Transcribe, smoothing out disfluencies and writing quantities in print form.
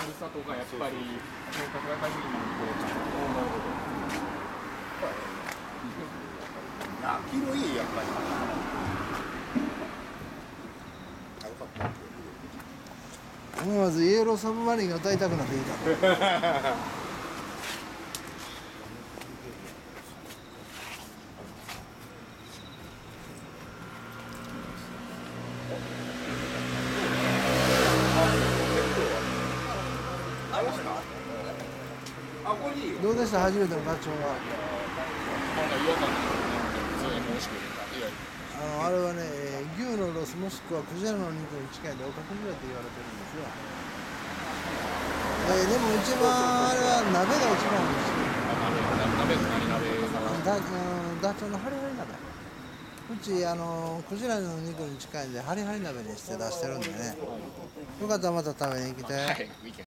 るさとかやっぱり性格が限りなんで黄色いいやっぱり。 思わずイエローサブマリンが歌いたくなってきた。どうでした初めてのガチョウは。 なんか違和感が普通に美味しくあれはね、牛のロスもしくはクジラの肉に近いんでオカクジラって言われてるんですよ。でも一番あれは鍋が一番美味しい。 鍋って何鍋？ ダチョウのハリハリ鍋。うちクジラの肉に近いんでハリハリ鍋にして出してるんでね。よかったらまた食べに来て。 はい、いけ。